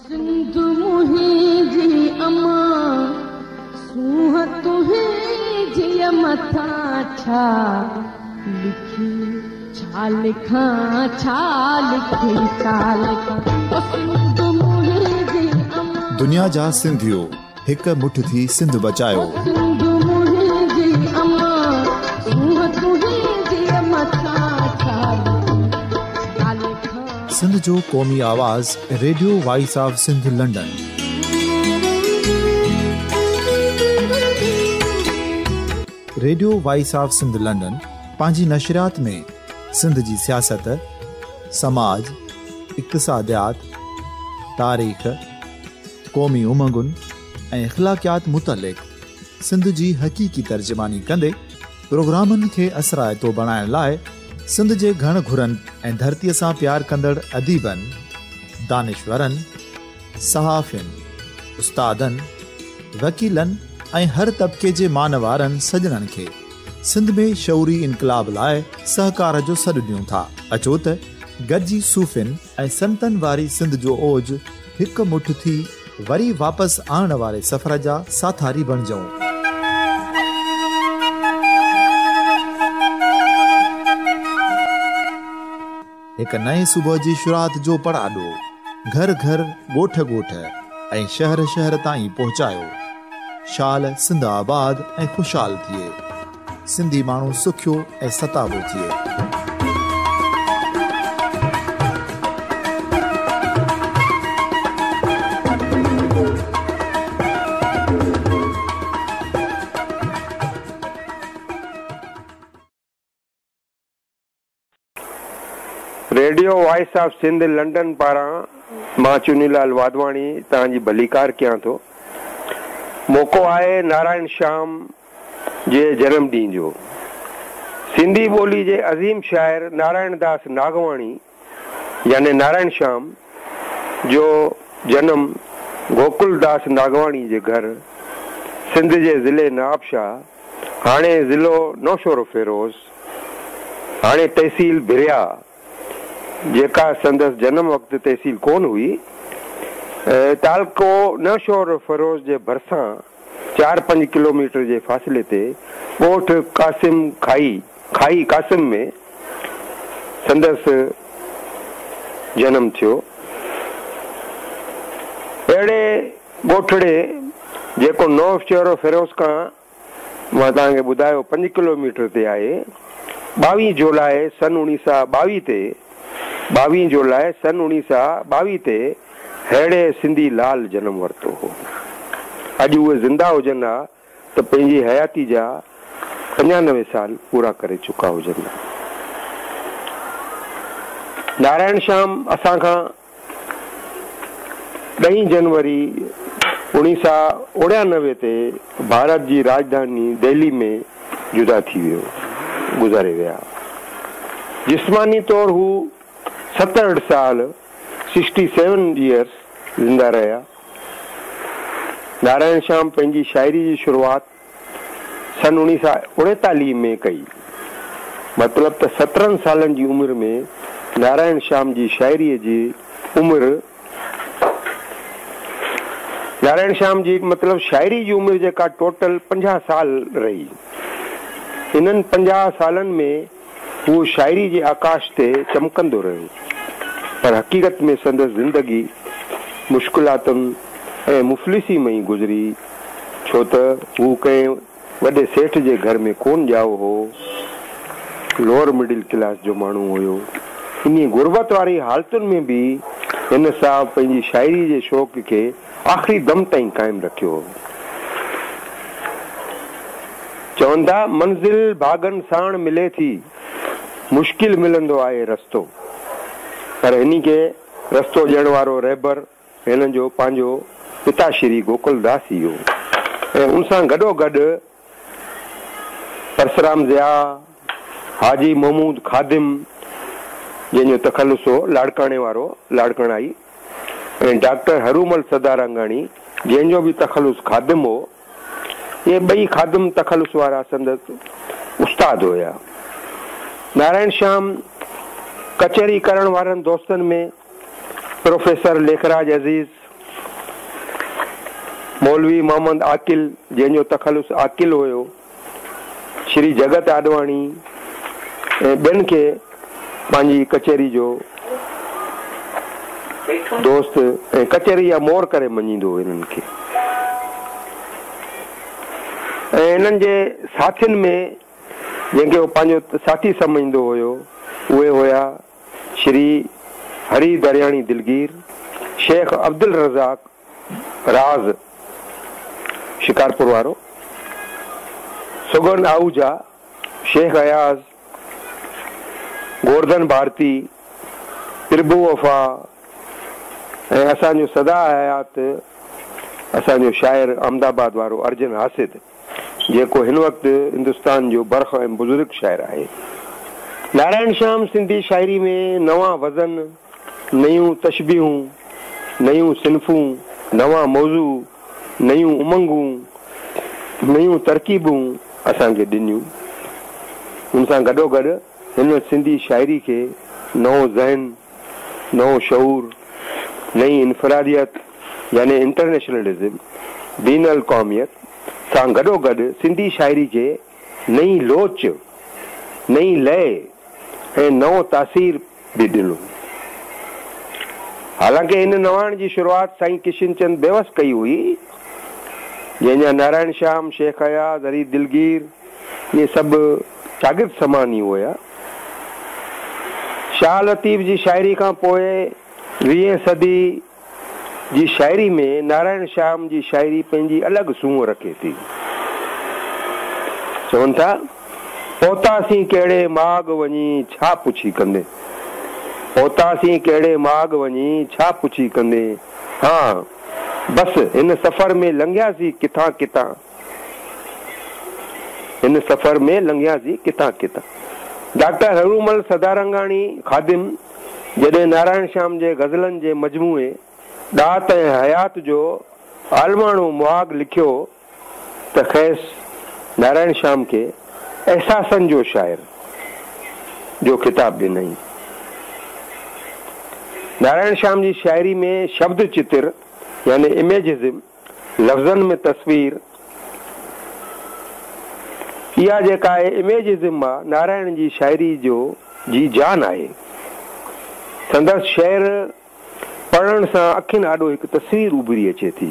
सिंध मुहिंजी अमा सूह तुहिंजी मथा छा लिखी छा लिखां छा लिखी छा लिखां सिंध मुहिंजी अमा। दुनिया जा सिंधियो हिक मुठ थी सिंध बचायो। सिंध मुहिंजी अमा सूह तुहिंजी मथा छा लिखां। सिंध जो क़ौमी आवाज़ radio voice of Sindh London. Radio voice of Sindh London पंहिंजी नशरियात में सिंध जी सियासत, समाज, इक़्तिसादियात, तारीख़, क़ौमी उमंगुनि ऐं अख़लाक़ियात मुतलिक़ सिंध जी हक़ीक़ी तर्जुमानी कंदे प्रोग्रामनि खे असराइतो बणाइण लाइ सिंध जे घण घुरनि ऐं धरतीअ सां प्यार कंदड़ अदीबनि, दानिशवरनि, सहाफ़ियुनि, उस्तादनि, वकीलनि ऐं हर तबिके जे मानवारनि सजणनि खे सिंध में शऊरी इनक़लाब लाइ सहकार जो सॾु ॾियूं था। अचो त गॾिजी सूफ़ियुनि ऐं संतनि वारी सिंध जो ओज हिक मुठ थी वरी वापसि आणण वारे सफ़र जा साथारी बणिजऊं। हिक नए सुबुह जी शुरूआत जो पड़ाॾो घर घर, ॻोठ ॻोठ ऐं शहर शहर ताईं पहुचायो। शाल सिंध आबाद ऐं ख़ुशहाल थिए, सिंधी माण्हू सुखियो ऐं सताबो थिए। Radio voice of Sindh London पारां मां चुनीलाल वाधवाणी तव्हांजी भलीकार कयां थो। मौक़ो आहे नारायण श्याम जे जनम ॾींहं जो। सिंधी ॿोली जे अज़ीम शाइर नारायण दास नागवाणी यानी नारायण श्याम जो जनम गोकुलदास नागवाणी जे घर सिंध जे ज़िले नवाबशाह, हाणे ज़िलो नौशोरो फेरोज़, हाणे तहसील भिरिया, जेका संदसि जनम वक़्तु तहसील कोन हुई, तालको नौशोरो फेरोज़ जे भरिसां 4-5 किलोमीटर जे फ़ासिले ते ॻोठ कासिम खाई कासिम में संदसि जनम थियो। अहिड़े ॻोठड़े जेको नौशोरो फेरोज़ खां मां तव्हांखे ॿुधायो 5 किलोमीटर ते आहे, 22 जुलाई सन 1922 ते 22 जुलाई सन 1922 ते अहिड़े सिंधी लाल जनम वरितो हो। अॼु उहे ज़िंदा हुजनि हा त पंहिंजी हयाती जा 95 साल पूरा करे चुका हुजनि। नारायण श्याम असांखां 10 जनवरी 1999 ते भारत जी राजधानी दिल्ली में जुदा थी वियो, गुज़ारे विया। जिस्मानी तौर हू 67 साल 67 ईयर्स ज़िंदा रहिया। नारायण श्याम पंहिंजी शाइरी जी शुरूआत सन 1939 में कई। मतिलब त 17 सालनि जी उमिरि में नारायण श्याम जी शाइरीअ जी उमिरि, नारायण श्याम जी मतिलब शाइरी जी उमिरि जेका टोटल 50 साल रही। इन्हनि 50 सालनि में हू शाइरी जे आकाश ते चमकंदो रहियो, पर हक़ीक़त में संदसि ज़िंदगी मुश्किलातुनि ऐं मुफ़लिसी में ई गुज़री, छो त हू कंहिं वॾे सेठ जे घर में कोन ॼाओ हो, लोअर मिडिल क्लास जो माण्हू हुयो। इन गुरबत वारी हालतुनि में बि हिन सां पंहिंजी शाइरी जे शौक़ खे आख़िरी दम ताईं क़ाइमु रखियो हो। चवंदा मंज़िल भागनि साण मिले थी, मुश्किल मिलंदो आहे रस्तो, पर हिन खे रस्तो ॾियण वारो रहबर हिन जो पंहिंजो पिता श्री गोकुलदास ई हो। ऐं उन सां गॾोगॾु परसराम ज़िया, हाजी महमूद खादिम जंहिंजो तखलुस हो लाड़काणे वारो लाड़काणाई, ऐं डॉक्टर हरूमल सदारंगाणी जंहिंजो बि तखलुस खादिम हो। ये ॿई खादिम तखलुस वारा संदसि उस्ताद हुया। नारायण श्याम कचहरी करण वारनि दोस्तनि में प्रोफेसर लेखराज अज़ीज़, मौलवी मोहम्मद आकिल जंहिंजो तखलुस आकिल हुयो, श्री जगत आडवाणी ऐं ॿियनि खे पंहिंजी कचहरी जो दोस्त ऐं कचहरी जा मोर करे मञींदो हो हिननि खे। ऐं हिननि जे साथियुनि में जंहिंखे उहो पंहिंजो साथी सम्झंदो हुयो उहे हुया श्री हरी दरियाणी दिलगीर, शेख अब्दुल रज़ाक राज़ शिकारपुर वारो, सुगन आहूजा, शेख अयाज़, गोवर्धन भारती, प्रभु वफ़ा ऐं असांजो सदा हयात असांजो शाइर अहमदाबाद वारो अर्जुन हासिद, जेको हिन वक़्तु हिंदुस्तान जो बरख ऐं बुज़ुर्ग शाइर आहे। नारायण श्याम सिंधी शाइरी में नवां वज़न, नयूं तशबीहूं, नयूं सिन्फूं, नवां मौज़ू, नयूं उमंगूं, नयूं तरकीबूं असांखे ॾिनियूं। उन सां गॾोगॾु हिन सिंधी शाइरी खे नओं ज़हन, नओं शऊर, नई इनफरादियत यानी इंटरनेशनलिज्म, दीन अल क़ौमियत सां गॾोगॾु सिंधी शाइरी खे नई लोच, नई लय ऐं नओं तासीर बि ॾिनो। हालांकि हिन नवाण जी शुरूआत साईं किशन चंद बेवस कई हुई, जंहिंजा नारायण श्याम, शेख अयाज़, हरी दिलगीर इहे सभु शागिर्द समानी हुया। शाह लतीफ़ जी शाइरी खां पोइ 20 सदी जी शाइरी में नारायण श्याम जी शाइरी पंहिंजी अलॻि सूंहं रखे थी। चवनि था, पहुतासीं कहिड़े माग वञी छा पुछी कंदे, पहुतासीं कहिड़े माग वञी छा पुछी कंदे, हाँ बसि हिन सफ़र में लंघियासीं किथां किथां, हिन सफ़र में लंघियासीं किथां किथां। डॉक्टर हरूमल सदारंगाणी ख़ादिम जॾहिं नारायण श्याम जे गज़लनि जे मजमूए ॾात ऐं हयात जो आलमाणो मुहाग लिखियो त ख़ैस नारायण श्याम खे एहसासनि जो शाइर जो ख़िताब ॾिनई। नारायण श्याम जी शाइरी में शब्द चित्र यानी इमेजिज़म, लफ़्ज़नि में तस्वीर, इहा जेका आहे इमेजिज़म आहे नारायण जी शाइरी जो जी जान आहे। संदसि शेर पढ़ण सां अखियुनि आॾो हिकु तस्वीर उभरी अचे थी,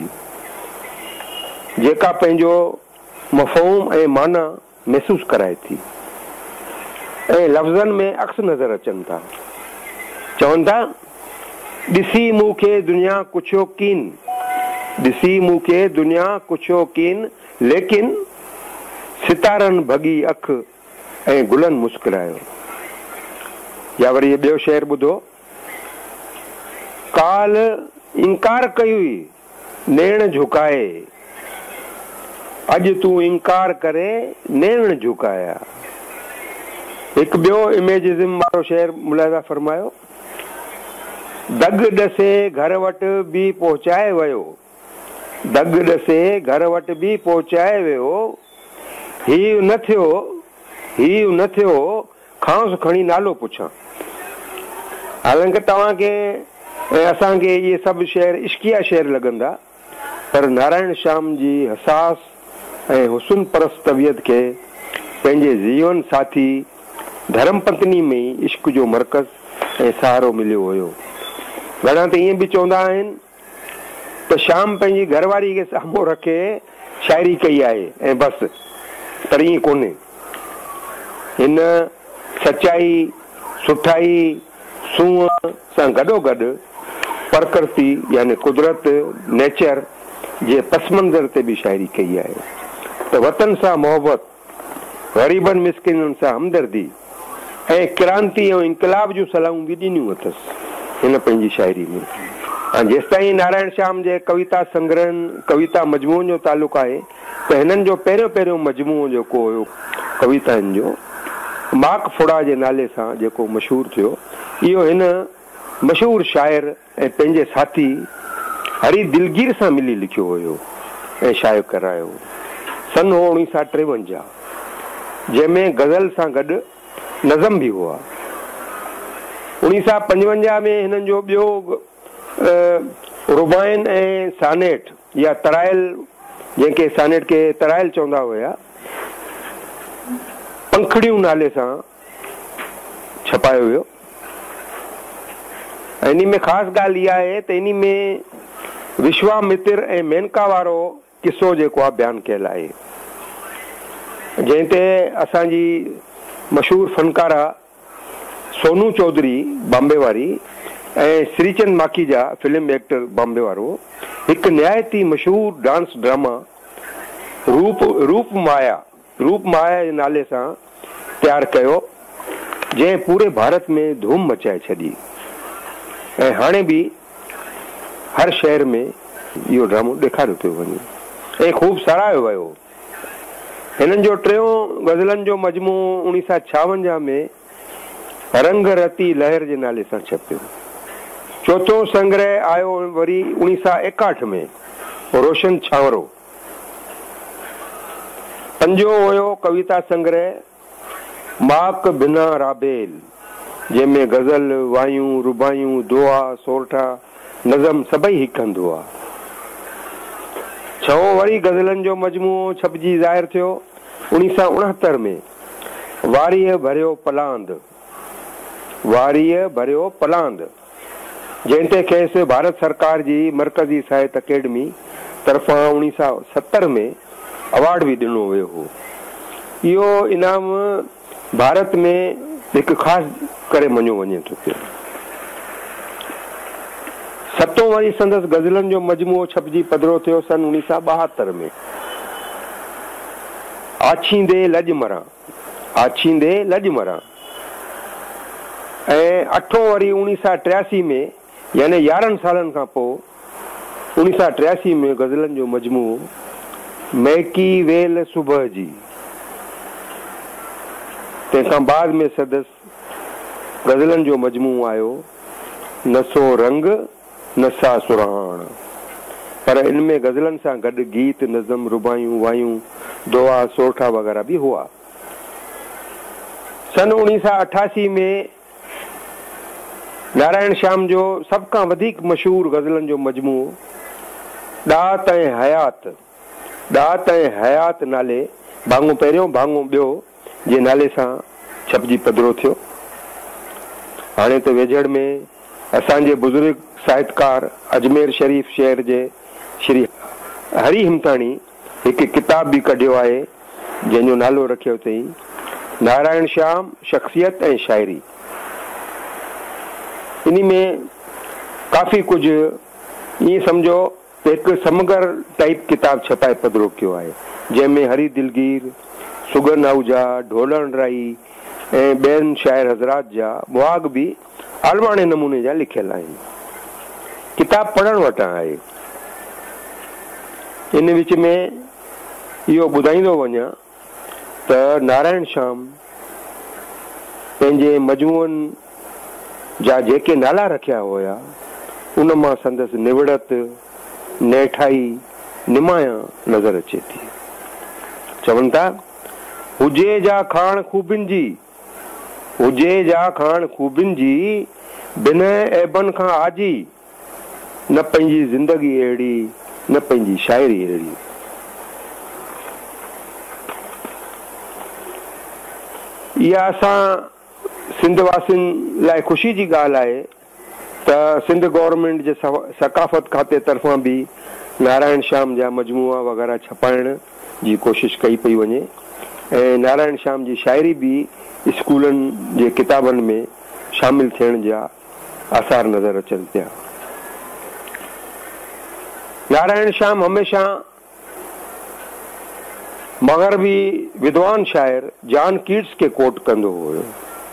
जेका पंहिंजो मफ़हूम ऐं माना महसूस कराए थी ऐं लफ़्ज़नि में अक्स नज़र अचनि था। चवनि था, ॾिसी मूंखे दुनिया कुछो कीन, ॾिसी मूंखे दुनिया कुछो कीन, लेकिन सितारनि भॻी अख ऐं गुलनि मुस्कुरायो। या वरी इहो ॿियो शेर ॿुधो, काल इनकार कई हुई नेण झुकाए, अॼु तूं इनकार करे नेण झुकाया। हिकु ॿियो इमेजिज़म वारो शेर मुलाहिज़ा फरमायो, दग ॾसे घर वटि बि पहुचाए वियो, दग ॾसे घर वटि बि पहुचाए वियो, हीउ न थियो, हीउ न थियो, खांसि खणी नालो पुछां। हालांकि तव्हांखे ऐं असांखे इहे सभु शेर इश्किया शेर लॻंदा, पर नारायण श्याम जी हसास ऐं हुस्न परस्त तबियत खे पंहिंजे जीवन साथी धर्म पत्नी में ई इश्क जो मर्कज़ ऐं सहारो मिलियो हुयो। घणा त ईअं बि चवंदा आहिनि त श्याम पंहिंजी घरवारी खे साम्हूं रखे शाइरी कई आहे ऐं बसि, पर ईअं कोन्हे। हिन सचाई, सुठाई, सूंहं सां गॾोगॾु प्रकृति यानी कुदरत, नेचर जे पस मंज़र ते बि शाइरी कई आहे। त वतन सां मोहबत, ग़रीबनि मिसकिननि सां हमदर्दी ऐं क्रांति ऐं इनकलाब जूं सलाहूं बि ॾिनियूं अथसि हिन पंहिंजी शाइरी में। ऐं जेसिताईं नारायण श्याम जे कविता संग्रहनि, कविता मजमूअनि जो तालुक़ु आहे, त हिननि जो पहिरियों मजमूओ जेको हुयो कविताउनि जो, माक फुड़ा जे नाले सां जेको मशहूरु थियो, इहो हिन मशहूरु शाइर ऐं पंहिंजे साथी हरी दिलगीर सां मिली लिखियो हुयो ऐं शाइर करायो। सन हो 1953, जंहिंमें गज़ल सां गॾु नज़म बि हुआ। 1955 में हिननि जो ॿियो रुबाइन ऐं सानेट या तराइल, जंहिंखे सानेट के तराइल चवंदा हुया, पंखड़ियूं नाले सां छपायो वियो। इन में ख़ासि ॻाल्हि इहा आहे त इन में विश्वामित्र ऐं मेनका वारो किसो जेको आहे बयानु कयल आहे, जंहिं ते असांजी मशहूर फनकारा सोनू चौधरी बॉम्बे वारी ऐं श्रीचंद माखीजा फिल्म एक्टर बॉम्बे वारो हिकु निहायती मशहूर डांस ड्रामा रूप माया जे नाले सां तयारु कयो, जंहिं पूरे भारत में धूम मचाए छॾी ऐं हाणे बि हर शहर में इहो ड्रामो ॾेखारियो पियो वञे ऐं ख़ूब साराहियो वियो। हिननि जो टियों गज़लनि जो मजमूओ 1956 में रंग रती लहर जे नाले सां छपियो। चौथों संग्रह आयो वरी 1961 में रोशन छांवरो। पंजो हुयो कविता संग्रह माक बिना राबेल, जंहिंमें गज़ल, वायूं, रुबायूं, दुआ, सोरठा, नज़म सभई हिकु हंधि हुआ। छहों वरी गज़लनि जो मजमूओ छपजी ज़ाहिर थियो 1969 में वारीअ भरियो पलांद, जंहिं ते खेसि भारत सरकार जी मरकज़ी साहित्य अकेडमी तरफ़ां 1970 में अवार्ड बि ॾिनो वियो हो। इहो इनाम भारत में हिकु ख़ासि करे मञियो वञे थो पियो। सतों वरी संदसि गज़लनि जो मजमूओ छपजी पधिरो थियो सन 1972 में आछींदे लॼ मरां ऐं अठों वरी 1983 में, यानी 11 सालनि खां पोइ 1983 में गज़लनि जो मजमूओ महकी वेल सुबह जी। तंहिंखां बाद में संदसि गज़लनि जो मजमूओ आयो नसो रंग नसा सुराण, पर इनमें गज़लनि सां गॾु गीत, नज़म, रुबायूं, वायूं, दुआ, सोरठा वग़ैरह बि हुआ। सन 1988 में नारायण श्याम जो सभ खां वधीक मशहूर गज़लनि जो मजमूओ ॾात ऐं हयात नाले भाङो पहिरियों भाङो ॿियो जे नाले सां छपजी पधिरो थियो। हाणे त वेझड़ में असांजे बुज़ुर्ग साहित्यकार अजमेर शरीफ़ शहर जे श्री हरी हिमताणी हिकु किताब बि कढियो आहे, जंहिंजो नालो रखियो अथई नारायण श्याम शख़्सियत ऐं शाइरी। इन में काफ़ी कुझु ईअं सम्झो हिकु समग्र टाइप किताब छपाए पधिरो कयो आहे, जंहिंमें हरी दिलगीर, सुगन आहूजा, ढोलण राई ऐं ॿियनि शाइर हज़रात जा मुआग बि आलवाणे नमूने जा लिखियल आहिनि। किताब पढ़ण वटां आहे। इन विच में इहो ॿुधाईंदो वञा त नारायण श्याम पंहिंजे मजमूअनि जा जेके नाला रखिया हुया उन मां संदसि निवड़त, नेठाई, निमाया नज़र अचे थी। चवनि था हुजे जा खाण खूबिन जी बिन ऐबन खां आजी, न पंहिंजी ज़िंदगी अहिड़ी न पंहिंजी शाइरी अहिड़ी। इहा असां सिंध वासियुनि लाइ ख़ुशी जी ॻाल्हि आहे त सिंध गवर्नमेंट जे सकाफ़त खाते तरफ़ां बि नारायण श्याम जा मजमूआ वग़ैरह छपाइण जी कोशिशि कई पई वञे ऐं नारायण श्याम जी शाइरी बि स्कूलनि जे किताबनि में शामिल थियण जा आसार नज़र अचनि पिया। नारायण श्याम हमेशा मग़रबी विद्वान शाइर जॉन कीट्स खे कोट कंदो हुयो।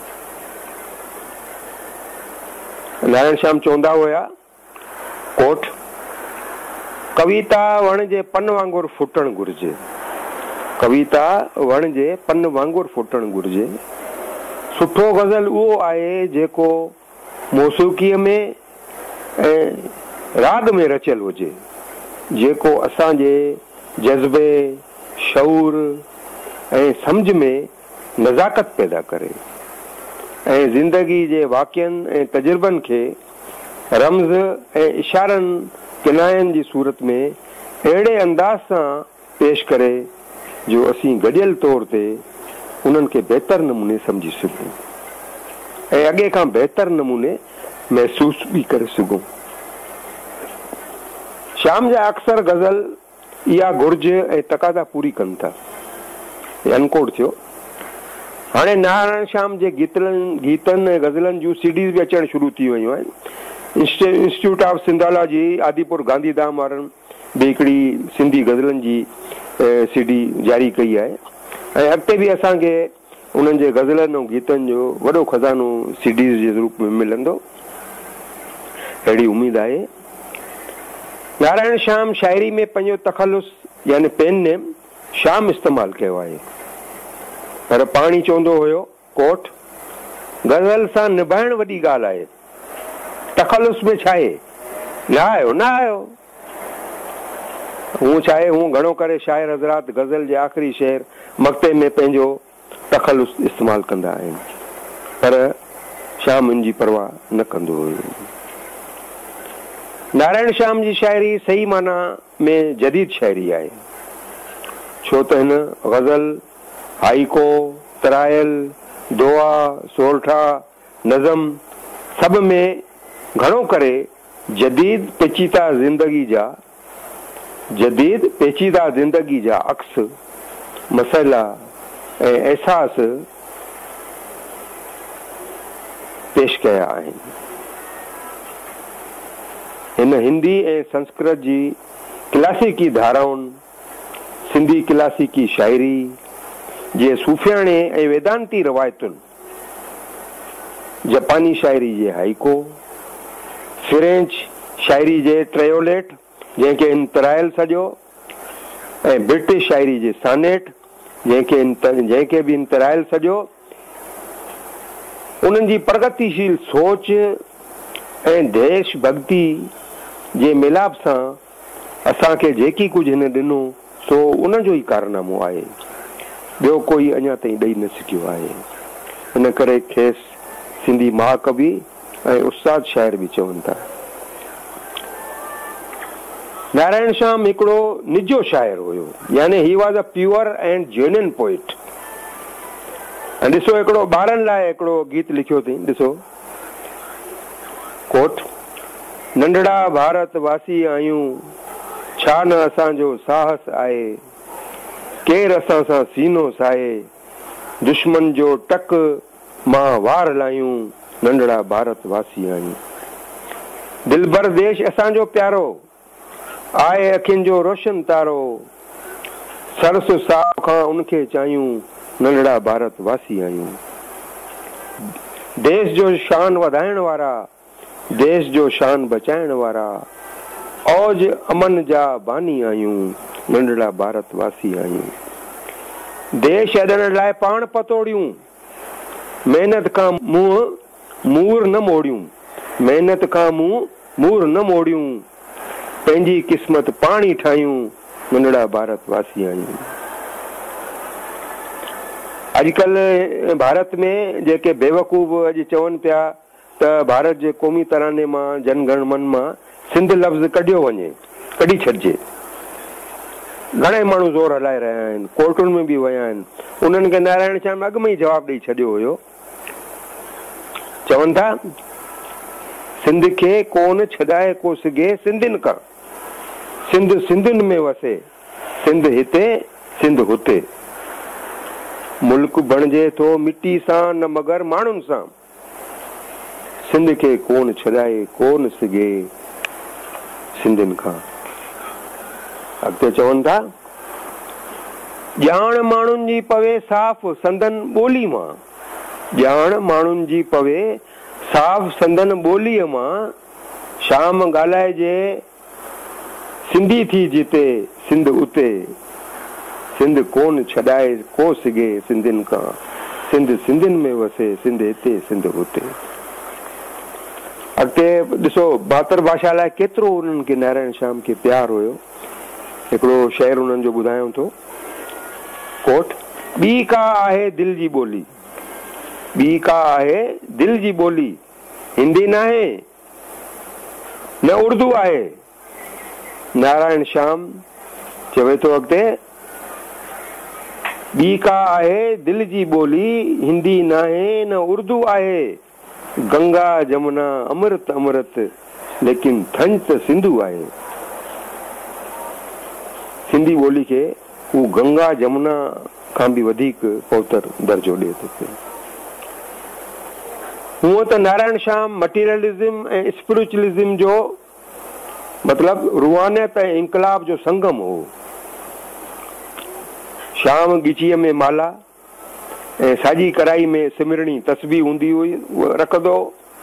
नारायण श्याम चवंदा हुया कोट, कविता वण जे पन वांगुरु फुटण घुर्जे, कविता वण जे पन वांगुरु फुटण घुर्जे। सुठो गज़ल उहो आहे जेको मौसीक़ीअ में ऐं राग में रचियल हुजे, जेको असांजे जज़्बे, शऊर ऐं सम्झ में नज़ाकत पैदा करे ऐं ज़िंदगी जे वाक़िअनि ऐं तजुर्बनि खे रम्ज़ ऐं इशारनि किनायनि जी सूरत में अहिड़े अंदाज़ सां पेश करे जो असीं गॾियल तौर ते उन्हनि खे बहितर नमूने सम्झी सघूं ऐं अॻे खां बहितर नमूने महसूस बि करे सघूं। शाम जा अक्सर गज़ल इहा घुर्ज ऐं तक़ाज़ा पूरी कनि था। अनकोड थियो। हाणे नारायण श्याम जे गीतनि ऐं गज़लनि जूं सीडीज़ बि अचणु शुरू थी वयूं आहिनि। इंस्टीट्यूट ऑफ सिंधोलॉजी आदिपुर गांधीधाम वारनि बि हिकिड़ी सिंधी गज़लनि जी सीडी जारी कई आहे ऐं अॻिते बि असांखे उन्हनि जे गज़लनि ऐं गीतनि जो वॾो खज़ानो सीडीज़ जे रूप में मिलंदो, अहिड़ी उमेद आहे। नारायण श्याम शाइरी में पंहिंजो तखलुस यानी पेन नेम श्याम इस्तेमालु कयो आहे, पर पाणी चवंदो हुयो कोट गज़ल सां निभाइण वॾी ॻाल्हि आहे, तखलुस में छा आहे, न आयो हूं छा आहे। हूं घणो करे शाइर हज़रात गज़ल जे आख़िरी शेर मक़ते में पंहिंजो तखलुस इस्तेमालु कंदा आहिनि, पर श्याम इन जी परवाह न कंदो हुयो। नारायण श्याम जी शाइरी सही माना में जदीद शाइरी आहे, छो त हिन गज़ल, हाइको, तरायल, दुआ, सोरठा, नज़म सभ में घणो करे जदीद पेचीदा ज़िंदगी जा अक्स, मसइला ऐं एहसास पेश कया आहिनि। हिन हिंदी ऐं संस्कृत जी क्लासिकी धाराउनि, सिंधी क्लासिकी शाइरी जे सूफ़ियाणे ऐं वेदांती रवायतुनि, जापानी शाइरी जे हाइको, फ्रेंच शाइरी जे ट्रेयोलेट जंहिंखे इन तरायल सॼो, ऐं ब्रिटिश शाइरी जे सानेट जंहिंखे बि इन तरायल सॼो, उन्हनि जी प्रगतिशील सोच ऐं देश भक्ति जे मिलाप सां असांखे जेकी कुझु हिन ॾिनो सो उनजो ई कारनामो आहे, ॿियो कोई अञा ताईं ॾेई न सघियो आहे। इन करे खेसि सिंधी महाकवि ऐं उस्ताद शाइर बि चवनि था। नारायण श्याम हिकिड़ो निजो शाइर हुयो, यानी he was a pure and genuine poet. ऐं ॾिसो हिकिड़ो ॿारनि लाइ हिकिड़ो गीत लिखियो अथई, ॾिसो कोट नंढड़ा भारत वासी आहियूं, छा न असांजो साहस आहे, केरु असां सां सीनो साहे, दुश्मन जो टक मां वार लायूं, नंढड़ा भारत वासी आहियूं। दिलबर देश असांजो प्यारो, आए अखियुनि जो रोशन तारो, सरस साह खां उनखे चाहियूं, नंढड़ा भारत वासी आहियूं। देश जो शान वधाइण वारा, देश जो शान बचाइण वारा, औज अमन जा बानी आहियूं, नंढड़ा भारत वासी आहियूं। देश छॾण लाइ पाण पतोड़ियूं, महिनत खां मूर न मोड़ियूं, महिनत खां मूर न मोड़ियूं, पंहिंजी क़िस्मत पाणी ठाहियूं, नंढड़ा भारत वासी आहियूं। अॼुकल्ह भारत में जेके बेवकूफ़ अॼु चवनि पिया त भारत जे क़ौमी तराने मां जनगण मन मां सिंध लफ़्ज़ कढियो वञे, कढी छॾिजे। घणे माण्हू ज़ोर हलाए रहिया आहिनि, कोर्टुनि में बि विया आहिनि। उन्हनि खे नारायण श्याम अॻु में ई जवाबु ॾेई छॾियो हुयो। चवनि था सिंध खे कोन छॾाए को सघे सिंधियुनि खां, सिंध सिंधियुनि में वसे, सिंध हिते सिंध हुते। मुल्क बणिजे थो मिटी सां न मगर माण्हुनि सां, सिंध खे कोन छॾाए कोन सघे सिंधियुनि खां। अॻिते चवनि था ॼाण माण्हुनि जी पवे साफ़ संदन ॿोली मां, ॼाण माण्हुनि जी पवे साफ़ संदन ॿोलीअ मां, शाम ॻाल्हाइजे सिंधी थी जिते सिंध उते, सिंध कोन छॾाए को सघे सिंधियुनि खां, सिंध सिंधियुनि में वसे, सिंध हिते सिंध हुते। अॻिते ॾिसो मातृभाषा लाइ केतिरो उन्हनि खे नारायण श्याम खे प्यार हुयो। हिकिड़ो शेर उन्हनि जो ॿुधायां थो, कोट ॿी का आहे दिलि जी ॿोली, ॿी का आहे दिलि जी ॿोली, हिंदी न आहे न उर्दू आहे। नारायण श्याम चवे थो अॻिते, ॿी का आहे दिलि जी ॿोली, हिंदी नाहे न उर्दू आहे, गंगा जमुना अमृत अमृत, लेकिन थंज त सिंधु आहे। सिंधी ॿोली खे हू गंगा जमुना खां बि वधीक पवित्र दर्जो ॾिए थो पियो। हूअं त नारायण श्याम मटीरियलिज़म ऐं स्पिरिचुअलिज़म जो मतिलबु रूहानियत ऐं इनकलाब जो संगम हो। श्याम ॻिचीअ में माला ऐं साॼी कढ़ाई में सिमरणी तस्बीह हूंदी हुई, उहा रखंदो।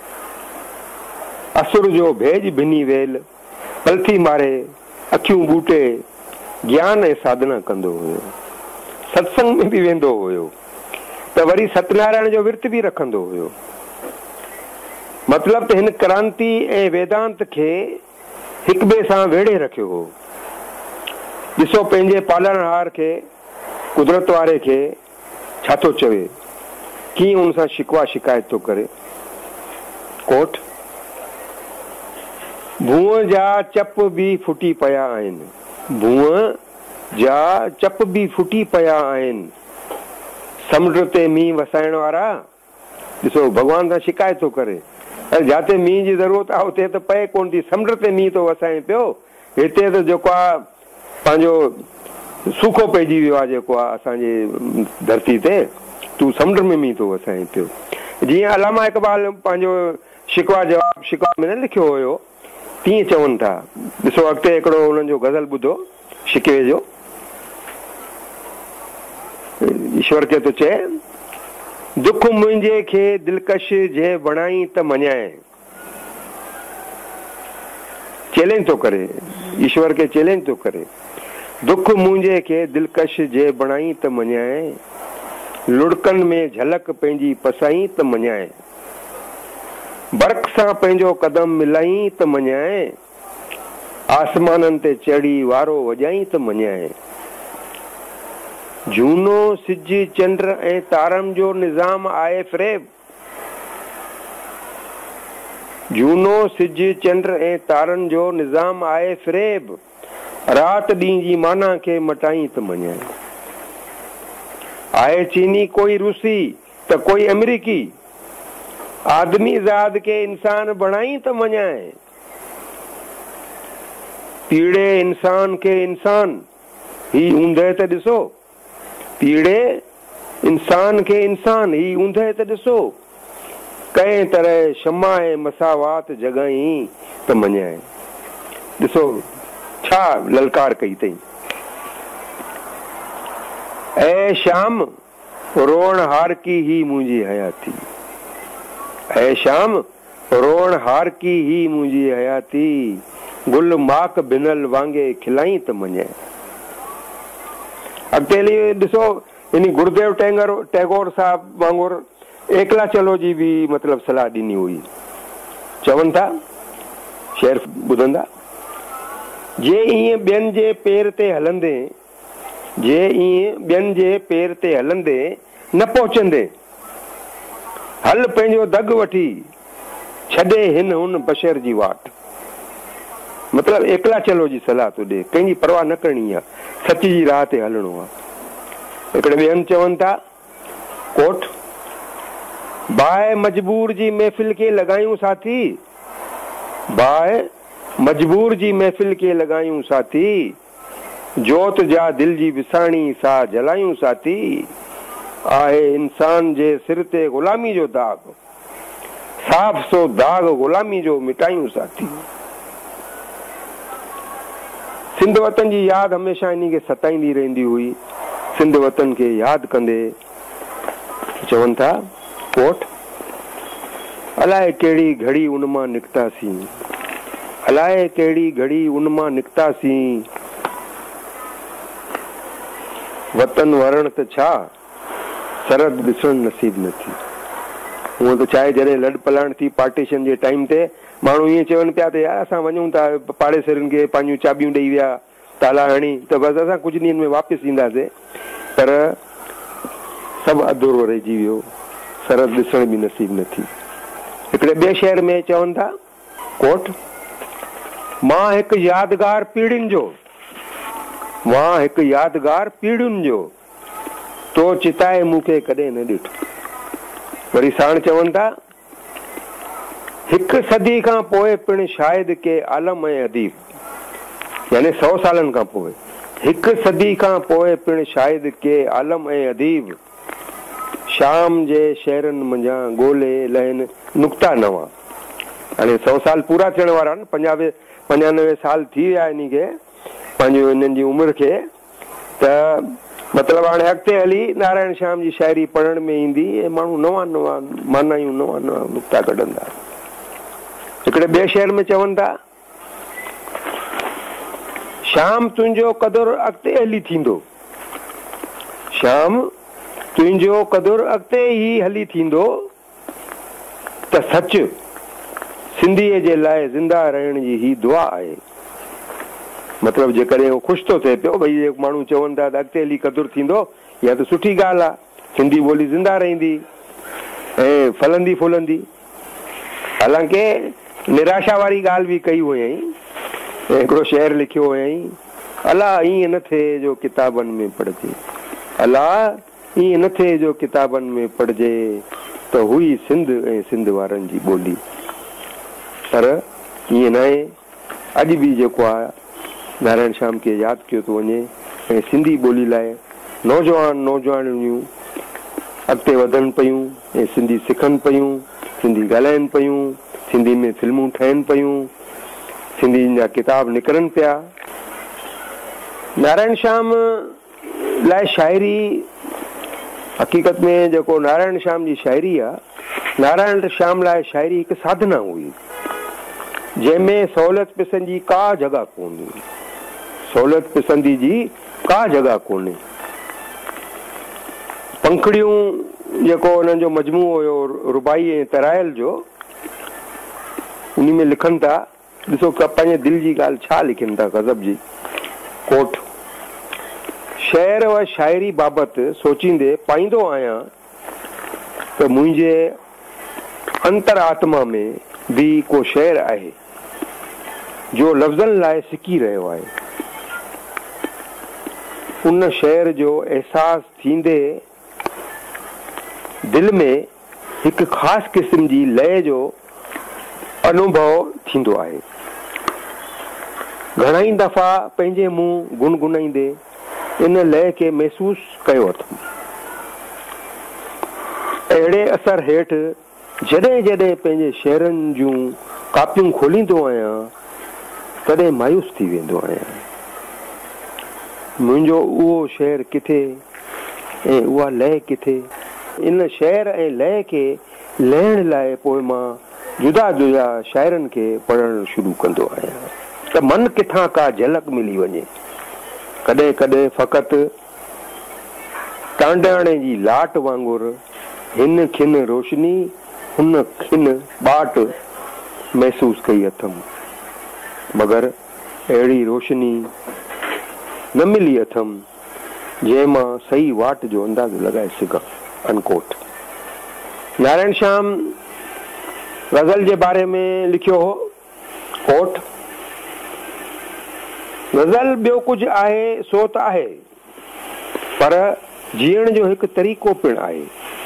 असुर जो भेज भिनी वेल, पलथी मारे अखियूं बूटे, ज्ञान ऐं साधना कंदो हुयो। सत्संग में बि वेंदो हुयो, त वरी सत्यनारायण जो विर्त बि रखंदो हुयो। मतिलबु त हिन क्रांति ऐं वेदांत खे हिक ॿिए सां वेड़े रखियो हो। ॾिसो पंहिंजे पालणहार खे, कुदरत वारे खे छा थो चवे, कीअं हुन सां शिकवा शिकायत थो करे। कोट, भूअ जा चप बि फुटी पिया आहिनि, भूअ जा चप बि फुटी पिया आहिनि, समुंड ते मींहुं वसाइण वारा। ॾिसो भॻवान सां शिकायत थो करे, जिते मींहं जी ज़रूरत आहे उते त पए कोन थी, समुंड ते मींहुं थो वसाए पियो, हिते त जेको आहे पंहिंजो सूखो पइजी वियो आहे, जेको आहे असांजे धरती ते, तूं समुंड में मींहुं थो वसाए पियो। जीअं अलामा इक़बाल पंहिंजो शिकवा जवाब शिकवा में न लिखियो हुयो, तीअं चवनि था। ॾिसो अॻिते हिकिड़ो हुननि जो गज़ल ॿुधो शिकवे जो। ईश्वर खे थो चए, दुख मुंहिंजे खे दिलकश जे बणाई त मञाए। चैलेंज थो करे, ईश्वर खे चैलेंज थो करे, दुख मुंहिंजे खे दिलकश जे बणाई त मञाए, लुड़कनि में झलक पंहिंजी पसाई त मञाए, बर्क़ सां पंहिंजो कदम मिलाई त मञाए, आसमाननि ते चढ़ी वारो वॼाई त मञाए। झूनो सिज चंड ऐं तारनि जो निज़ाम आहे फ़रेब, झूनो सिज चंड ऐं तारनि जो निज़ाम आहे फ़रेब, रात ॾींहं जी माना खे मटाई त मञाए। आहे चीनी कोई रूसी त कोई अमेरिकी, आदमी ज़ात के इंसान बणाई त मञाए। पीड़े इंसान के इंसान ही ऊंदे त ॾिसो, पीड़े इंसान के इंसान ही ऊंदे त ॾिसो, कंहिं तरह शमा ऐं मसावात जॻाई त मञाए। ॾिसो छा ललकार कई अथई। ऐ श्याम रोअण हार की ही मुंहिंजी हयाती, ऐ श्याम रोअण हार की ही मुंहिंजी हयाती, गुल माक बिनल वांगे खिलाई त मञाए। अॻिते ॾिसो इन गुरुदेव टैगोर साहब वांगुरु एकला चलो जी बि मतिलबु सलाह ॾिनी हुई। चवनि था, शेर ॿुधंदा, जे ईअं ॿियनि जे पेर ते हलंदे, जे ईअं ॿियनि जे पेर ते हलंदे न पहुचंदे, हल पंहिंजो दग वठी छॾे हिन हुन बशर जी वाट। मतिलबु एकला चलो जी सलाह थो ॾे, कंहिंजी परवाह न करणी आहे, सच जी राह ते हलणो आहे। हिकिड़े ॿियनि चवनि था, कोट, बाहि मजबूर जी महफ़िल खे लॻायूं साथी, बाहि मजबूर जी महफ़िल खे लॻायूं साथी, जोत जा दिल जी विसाणी सा जलायूं साथी, आहे इंसान जे सिर ते ग़ुलामी जो दाग, साफ़ सो दाग ग़ुलामी जो मिटायूं साथी। सिंध वतन जी यादि हमेशह इन खे सताईंदी रहंदी हुई। सिंध वतन खे यादि कंदे चवनि था, कोट, अलाए कहिड़ी घड़ी उन मां निकितासीं, अलाए कहिड़ी घड़ी उन मां निकितासीं, वतन वरण त छा सरहद ॾिसण नसीब न थी। हूअं त चाहे जॾहिं लॾ पलाण थी पार्टीशन जे टाइम ते माण्हू ईअं चवनि पिया त यार असां वञूं था, पाड़ेसरनि खे पंहिंजूं चाबियूं ॾेई विया, ताला हणी, त बसि असां कुझु ॾींहंनि में वापसि ईंदासीं, पर सभु अधूरो रहिजी वियो, सरहद ॾिसण बि नसीब न थी। हिकिड़े ॿिए शहर में चवनि था, कोट, मां हिकु यादगार पीढ़ियुनि जो, वहां हिकु यादगार पीढ़ियुनि जो तो चिताए मूंखे कॾहिं न ॾिठो। वरी साण चवनि था, हिकु सदी खां पोइ पिण शायदि के आलम ऐं अदीब, यानी 100 सालनि खां पोइ, हिकु सदी खां पोइ पिण शायदि के आलम ऐं अदीब शाम जे शहरनि मंझां ॻोल्हे लहनि नुक़्ता नवां। हाणे 100 साल पूरा थियण वारा आहिनि, 95 साल थी विया इन खे, पंहिंजी हिननि जी उमिरि खे। त मतिलबु हाणे अॻिते हली नारायण श्याम जी शाइरी पढ़ण में ईंदी ऐं माण्हू नवां नवां मानायूं नवां नवां नुक़्ता कढंदा। हिकिड़े ॿिए शहर में चवनि था, श्याम तुंहिंजो क़दुरु अॻिते हली थींदो, श्याम तुंहिंजो क़दुरु अॻिते ई हली थींदो, त सच सिंधीअ जे लाइ ज़िंदा रहण जी ही दुआ आहे। मतिलबु जेकॾहिं उहो ख़ुशि थो थिए पियो भई माण्हू चवनि था त अॻिते हली क़दुरु थींदो, या त सुठी ॻाल्हि आहे, सिंधी ॿोली ज़िंदा रहंदी ऐं फलंदी फूलंदी। हालांकि निराशा वारी ॻाल्हि बि कई हुयईं, हिकिड़ो शेर लिखियो हुयईं, अला ईअं न थिए जो किताबनि में पढ़जे, अला ईअं न थिए जो किताबनि में पढ़जे, त हुई सिंध ऐं सिंध वारनि जी ॿोली। पर ईअं न आहे, अॼु बि जेको आहे नारायण श्याम खे यादि कयो थो वञे ऐं सिंधी ॿोली लाइ नौजवानियूं अॻिते वधनि पियूं ऐं सिंधी सिखनि पियूं, सिंधी ॻाल्हाइनि पियूं, सिंधी में फिल्मूं ठहनि पियूं, सिंधी जा किताब निकिरनि पिया। नारायण श्याम लाइ शाइरी, हक़ीक़त में जेको नारायण श्याम जी शाइरी आहे, नारायण श्याम लाइ शाइरी हिकु साधना हुई जंहिंमें सहूलियत पसंदी जी का जॻह कोन हुई, सहूलियत पसंदी जी का जॻह कोन्हे। पंखड़ियूं जेको हुननि जो मजमूओ हुयो रुबाई ऐं तरायल जो, उन में लिखनि था, ॾिसो पंहिंजे दिलि जी ॻाल्हि छा लिखनि था गज़ब जी। कोट, शेर व शाइरी बाबति सोचींदे पाईंदो आहियां त मुंहिंजे अंतरात्मा में बि को शेर आहे जो लफ़्ज़नि लाइ सिकी रहियो आहे। उन शेर जो अहसासु थींदे दिलि में हिकु ख़ासि क़िस्म जी लय जो अनुभव थींदो आहे। घणाई दफ़ा पंहिंजे मुंहुं गुनगुनाईंदे इन लय खे महसूसु कयो अथमि। अहिड़े असर हेठि जॾहिं जॾहिं पंहिंजे शेरनि जूं कापियूं खोलींदो आहियां तॾहिं मायूस थी वेंदो आहियां। मुंहिंजो उहो शेर किथे ऐं उहा लय किथे। इन शेर ऐं लय खे लहण लाइ पोइ मां जुदा जुदा शाइरनि खे पढ़णु शुरू कंदो आहियां त मन किथां का झलक मिली वञे। कॾहिं कॾहिं फ़क़ति टांडाणे जी लाट वांगुरु हिन खिन रोशनी हुन खिन बाट महसूस कई अथमि, मगर अहिड़ी रोशनी न मिली अथमि जंहिं मां सही वाट जो अंदाज़ो लॻाए सघां। अनकोट। नारायण श्याम गज़ल जे बारे में लिखियो हो, कोट, गज़ल ॿियो कुझु आहे सो त आहे, पर जीअण जो हिकु तरीक़ो पिणु आहे।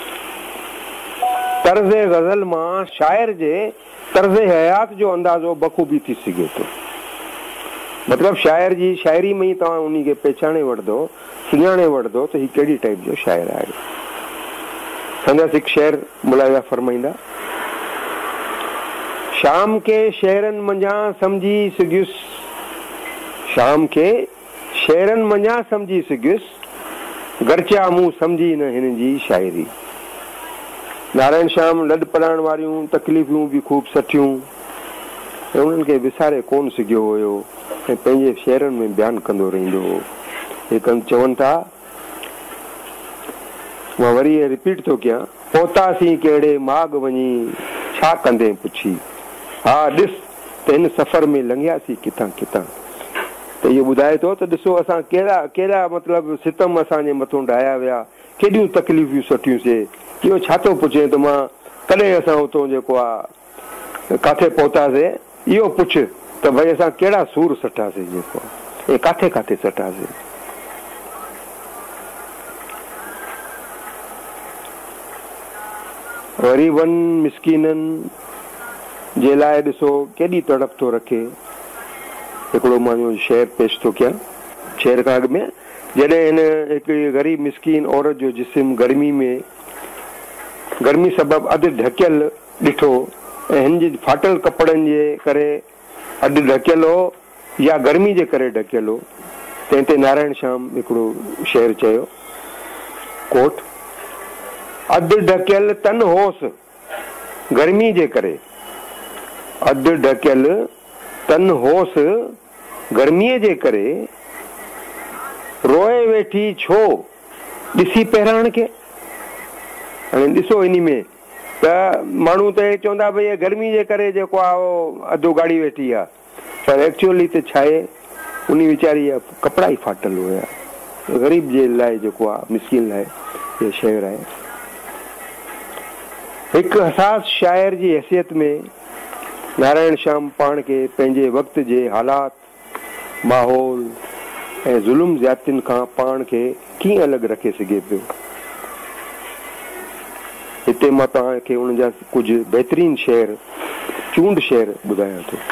तर्ज़ गज़ल मां शाइर जे तर्ज़ हयात जो अंदाज़ो बख़ूबी थी सघे थो। मतिलबु शाइर जी शाइरी में ई तव्हां उन खे पहचाने वठंदो, सुञाणे वठंदो त हीउ कहिड़ी टाइप जो शाइर आहे। संदसि हिकु शेर मुलाहिज़ा फरमाईंदा, शाम के शेरनि मंझां सम्झी सघियुसि, शाम के शेरनि मंझां सम्झी सघियुसि, गरचा मूं सम्झी न हिन जी शाइरी। नारायण श्याम लॾ पढ़ाइण वारियूं तकलीफ़ूं बि ख़ूब सठियूं ऐं उन्हनि खे विसारे कोन सघियो हुयो ऐं पंहिंजे शेरनि में बयानु कंदो रहंदो हो। हिकु चवनि था, मां वरी रिपीट थो कयां, पहुतासीं कहिड़े माग वञी छा कंदे पुछी, हा ॾिस त हिन सफ़र में लंघियासीं किथां किथां। त इहो ॿुधाए थो त ॾिसो असां कहिड़ा कहिड़ा मतिलबु सितम असांजे मथां ढाया विया, केॾियूं तकलीफ़ूं सठियूंसीं। इहो छा थो पुछे त मां कॾहिं असां उतां जेको आहे किथे पहुतासीं, इहो पुछ त भई असां कहिड़ा सूर सठासीं जेको ऐं किथे किथे सठासीं। ग़रीबनि मिसकीननि जे लाइ ॾिसो केॾी तड़प थो रखे। हिकिड़ो माण्हू शेर पेश थो कयां शेर खां अॻु में। जॾहिं हिन हिकिड़ी ग़रीब मिसकीन औरत जो जिस्म गर्मी सबबु अधु ढकियल ॾिठो ऐं हिन जे फाटल कपिड़नि जे करे अधु ढकियल हो या गर्मी जे करे ढकियल हो। तंहिं ते नारायण श्याम हिकिड़ो शेर चयो, कोट, अधु ढकियल तन होसि गर्मी जे करे, अधु ढकियल तन होसि गर्मीअ जे करे, रोए वेठी छो ॾिसी पहिराण खे। हाणे ॾिसो इन में त माण्हू त चवंदा भई गर्मी जे करे जेको आहे उहो अधु गाड़ी वेठी आहे, पर एक्चुअली त छा आहे उन वीचारी जा कपिड़ा ई फाटल हुया। ग़रीब जे लाइ जेको आहे मिसकीन लाइ इहो शेर आहे। हिकु हसास शाइर जी हैसियत में नारायण श्याम पाण खे पंहिंजे वक़्त जे हालात, माहौल ऐं ज़ुल्म ज़्यादतियुनि खां पाण खे कीअं अलॻि रखे सघे पियो। हिते मां तव्हांखे उन जा कुझु बहितरीन शेर, चूंड शेर ॿुधायां थो।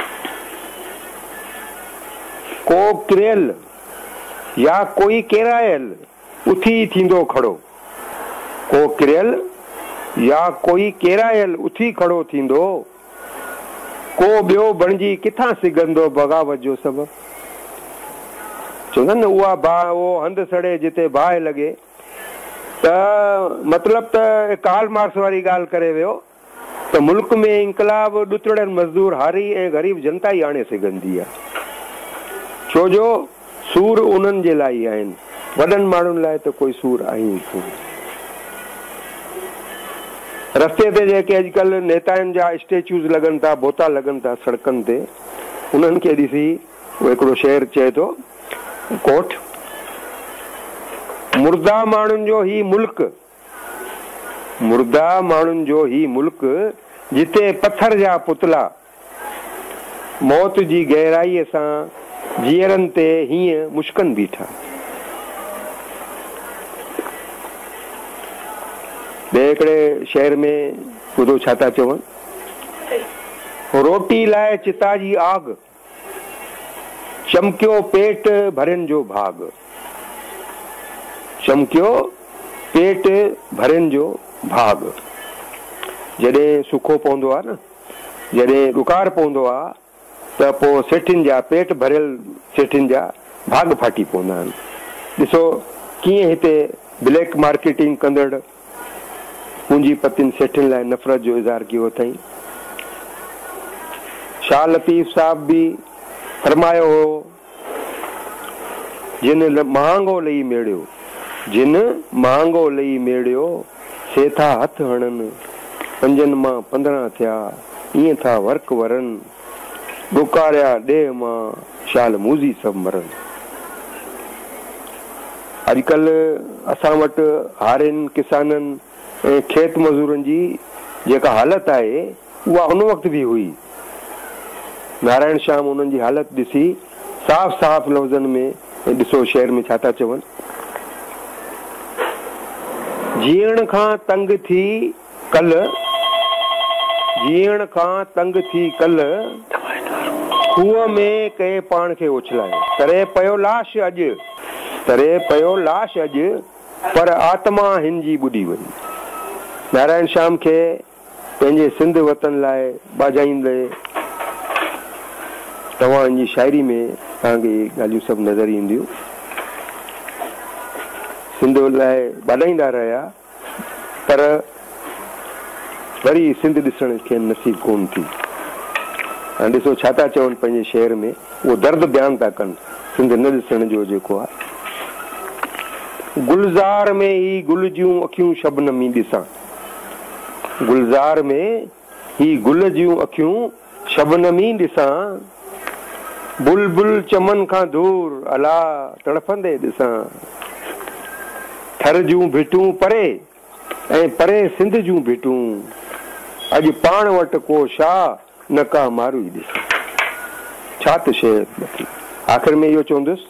को किरियल या कोई केरायल उथी थींदो खड़ो, को किरियल या कोई केरायल उथी खड़ो थींदो, को ॿियो बणिजी किथां सिघंदो बग़ावत जो सबबु। चवंदा न उहा बाहि उहो हंधु सड़े जिते बाहि लॻे, त मतिलबु त कार्ल मार्क्स वारी ॻाल्हि करे वियो त मुल्क में इनकलाब ॾुतड़नि मज़दूर हारी ऐं ग़रीब जनता ई आणे सघंदी आहे। छो जो सूर उन्हनि जे लाइ ई आहिनि, वॾनि माण्हुनि लाइ त कोई सूर आहे ई कोन्हे। रस्ते ते जेके अॼुकल्ह नेताउनि जा स्टेच्यूज़ लॻनि था, बोता लॻनि था सड़कनि ते, उन्हनि खे ॾिसी हिकिड़ो शेर चए थो, कोट, मुर्दा माण्हुनि जो ही मुल्क, मुर्दा माण्हुनि जो ही मुल्क, जिते पत्थर जा पुतला मौत जी गहराईअ सां जीअरनि ते हीअं मुश्कन बीठा। ॿिए हिकिड़े शहर में ॿुधो छा था चवनि, रोटी लाइ चिता जी आग, चमकियो पेट भरियनि जो भाग, चमकियो पेट भरियनि जो भाग। जॾहिं सुखो पवंदो आहे न, जॾहिं ॾुकार पवंदो आहे त पोइ सेठियुनि जा पेट भरियल सेठियुनि जा भाग फाटी पवंदा आहिनि। ॾिसो कीअं हिते ब्लैक मार्केटिंग कंदड़ पूंजीपतियुनि सेठियुनि लाइ नफ़रत जो इज़हार कयो अथई। शाह लतीफ़ साहब बि फरमायो हो, जिन महांगो लही मेड़ियो, जिन महांगो लही मेड़ियो, से था हथ हणनि, पंजनि मां 15 थिया, ईअं था वर्क वरनि, ॾुकारिया ॾेह मां शाल मूज़ी सभु मरनि। अॼुकल्ह असां वटि हारियुनि किसाननि ऐं खेत मज़ूरनि जी जेका हालत आहे उहा उन वक़्तु बि हुई। नारायण श्याम उन्हनि जी हालत ॾिसी साफ़ साफ़ लफ़्ज़नि में ॾिसो शेर में छा था चवनि, जीअण खां तंग थी कल, जीअण खां तंग थी कल, खूह में कंहिं पाण खे उछलायो, तरे पियो लाश अॼु, तरे पियो लाश अॼु, पर आत्मा हिन जी ॿुॾी वई। नारायण श्याम खे पंहिंजे सिंध वतन लाइ बाजाईंदे तव्हांजी शाइरी में तव्हांखे ॻाल्हियूं सभु नज़र ईंदियूं। सिंध लाइ बाॾाईंदा रहिया, पर वरी सिंध ॾिसण खे नसीब कोन थी। हाणे ॾिसो छा था चवनि पंहिंजे शहर में, उहो दर्द बयानु था कनि सिंध न ॾिसण जो जेको आहे। गुलज़ार में ही गुल जूं अखियूं शबनमी ॾिसां, गुलज़ार में ही गुल जूं अखियूं शबनमी ॾिसां, बुलबुल चमन खां दूर अला तड़फंदे ॾिसां, थर जूं भिटूं परे ऐं परे सिंध जूं भिटूं, अॼु पाण वटि को शाह न का मारू ई ॾिसां। छा त शेर। आख़िर में इहो चवंदुसि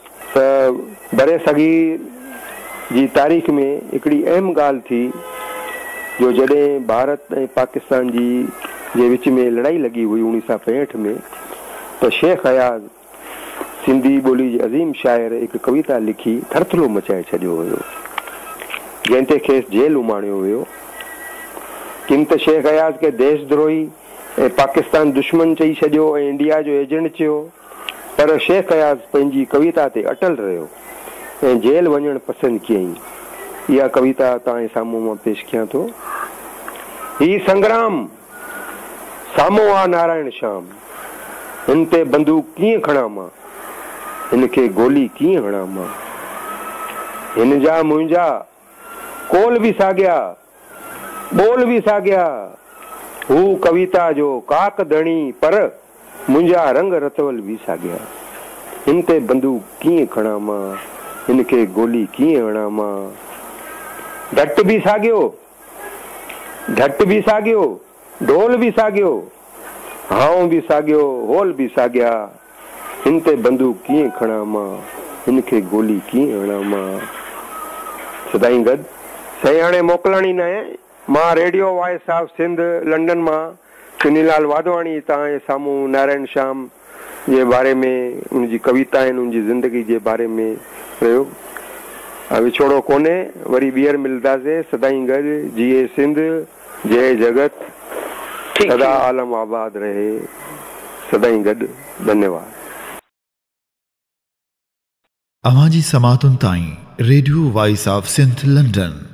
त बरे सगीर जी तारीख़ में हिकिड़ी अहम ॻाल्हि थी जो जॾहिं भारत ऐं पाकिस्तान जी जे विच में लड़ाई लॻी हुई 1965 में, त शेख अयाज़ सिंधी ॿोली जे अज़ीम शाइर हिकु कविता लिखी थरथलो मचाए छॾियो हुयो, जंहिं ते खेसि जेल उमाणियो वियो। किन त शेख अयाज़ खे देशद्रोही ऐं पाकिस्तान दुश्मन चई छॾियो ऐं इंडिया जो एजेंट चयो, पर शेख अयाज़ पंहिंजी कविता ते अटल रहियो ऐं जेल वञणु पसंदि कयईं। इहा कविता तव्हांजे साम्हूं मां पेश कयां थो। ही संग्राम साम्हूं आ नारायण श्याम, हिन ते बंदूक कीअं खणां मां, हिन खे गोली कीअं हणां मां, हिन जा मुंहिंजा कोल बि साॻिया बोल बि साॻिया, हू कविता जो काक धणी पर मुंहिंजा रंग रतवल बि साॻिया, हिन ते बंदूक कीअं खणां मां, हिन खे गोली कीअं हणां मां, ढट बि साॻियो ढट बि साॻियो ढोल बि साॻियो, हाउ बि साॻियो होल बि साॻिया, हिन ते बंदूक कीअं खणां मां, हिन खे गोली कीअं हणां मां। सदाईं गॾु सही हाणे मोकिलणी न आहे। मां radio voice of Sindh London मां चुनीलाल वाधवाणी तव्हांजे साम्हूं नारायण श्याम जे बारे में, उनजी कविता आहिनि, उनजी ज़िंदगी जे बारे में रहियो। विछोड़ो कोन्हे, वरी ॿीहर मिलंदासीं। सदाईं गॾु जीए सिंध, जय जगत, सदा आलम आबाद रहे। सदाईं गॾु, धन्यवाद। अवां जी समातुनि ताईं radio voice of Sindh London